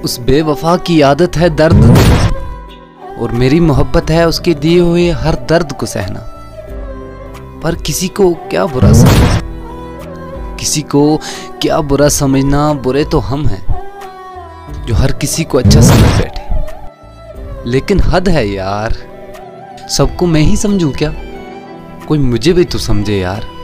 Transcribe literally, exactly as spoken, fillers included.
उस बेवफा की आदत है दर्द देना, और मेरी मोहब्बत है उसके दिए हुए हर दर्द को सहना। पर किसी को क्या बुरा समझना, किसी को क्या बुरा समझना, बुरे तो हम हैं जो हर किसी को अच्छा समझ बैठे। लेकिन हद है यार, सबको मैं ही समझूं क्या? कोई मुझे भी तो समझे यार।